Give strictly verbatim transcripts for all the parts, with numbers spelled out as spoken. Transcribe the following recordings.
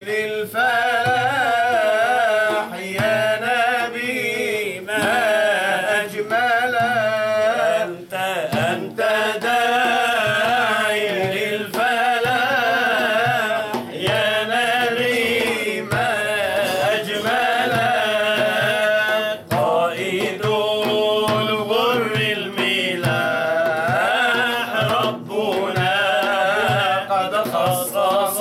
للفلاح يا نبي ما أجمل أنت أنت داعي للفلاح يا نبي ما أجمل قائد الغر الملاح ربنا قد خصص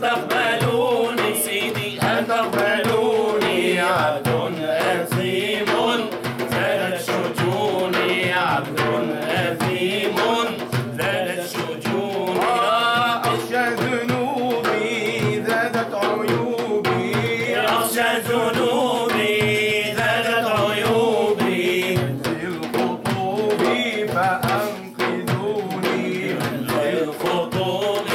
تقبلوني سيدي هل تقبلوني عبد أثيم زادت شجوني عبد أثيم زادت شجوني أخشى ذنوبي زادت عيوبي أخشى ذنوبي زادت عيوبي في الخطوب فأنقذوني في الخطوب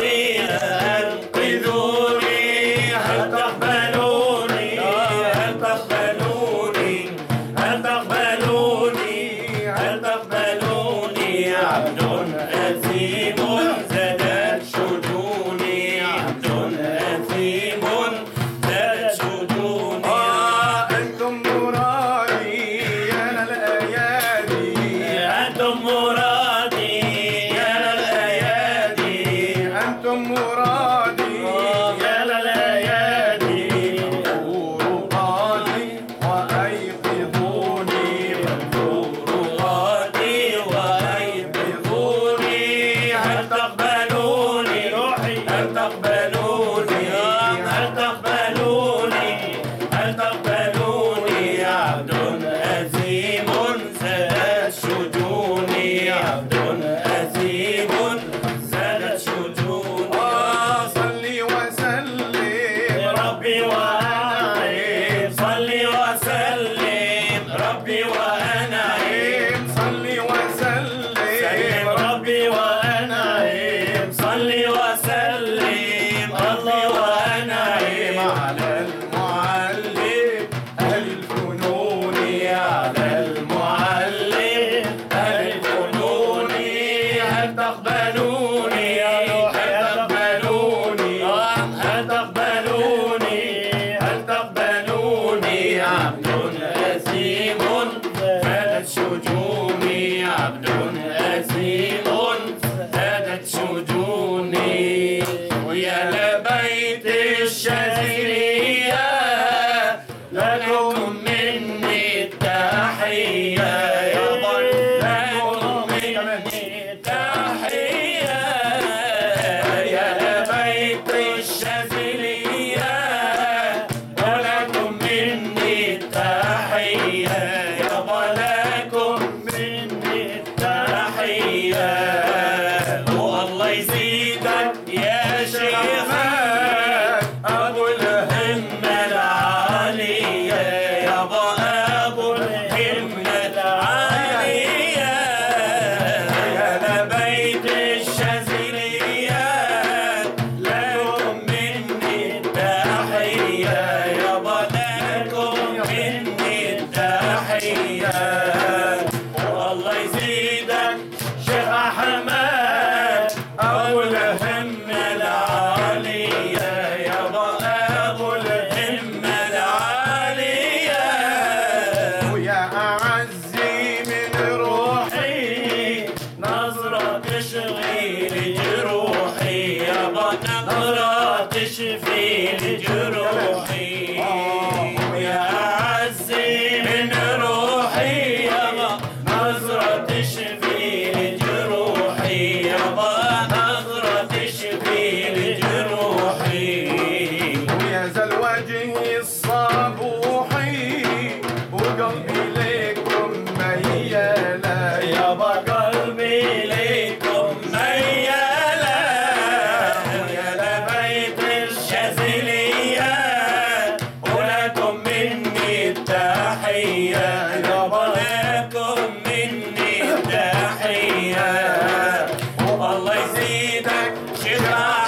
أنقذوني هل تقبلوني هل تقبلوني هل تقبلوني هل تقبلوني عبد أثيم زادت شجوني عبد أثيم زادت شجوني أنتم مرادي يا الأيادي أنتم مرادي يا الأيادي أنتم مرادي يا الأيادي ورقادي وأيقظوني رقادي وأيقظوني هل تقبلوني روحي هل تقبلوني هل تقبلوني هل تقبلوني عبد أثيم زادت شجوني عبد أثيم زادت شجوني صلي وسلم ربي وأنعم صلي وسلم ربي وأنعم صلي وسلم سلم ربي وأنعم صلي وسلم ربي وأنعم على المعلم أهل الفنون على المعلم أهل الفنون هل تقبلوني هل تقبلوني هل تقبلوني هل تقبلوني عبد أثيم زادت شجوني عبد أثيم زادت شجوني ويا لبيت الشاذلية لكم مني التحية لكم مني التحية يا لبيت الشاذلية ولكم مني التحية يابا لكم مني التحية والله يزيدك يا شيخ أبو الهمة العالية يابا أبو الهمة العالية يا لبيت الشاذلية لكم مني التحية يابا لكم مني التحية والله يزيدك شيخ أحمد أبو الهمة العالية يابا أبو الهمة العالية ويا أعزي من روحي نظرة تشغي لجروحي يابا نظرة تشفي لجروحي يا أعزي من روحي يابا نظرة تشفي لجروحي يابا نظرة تشفي لجروحي ويا ذا الوجه الصبوحي وقلبي لكم ميالة يابا قلبي ليكم ميالة يا لبيت الشاذلية ولكم مني التحية يابا لكم مني التحية والله يزيدك شيخ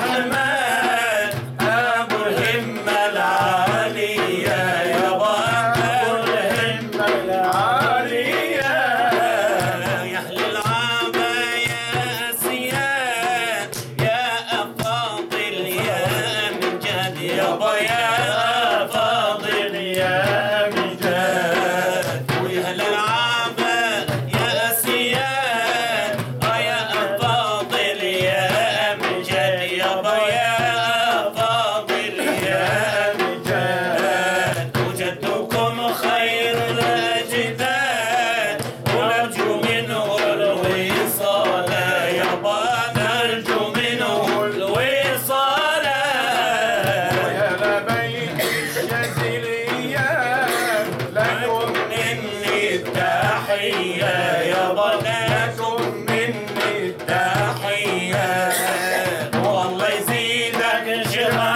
أحمد أبو الهمة العالية يابا أبو الهمة العالية يا أهل العابة يا أسياد يا أفاضل يا أمجاد يابا يا أفاضل يا أمجاد ويا أهل العابة يا أسياد يا أفاضل يا أمجاد يابا يا أفاضل يا أمجاد وجدكم خير الأجداد ونرجو منه الوصال يابا نرجو منه الوصال تحية يابا لكم مني تحية والله يزيدك شرف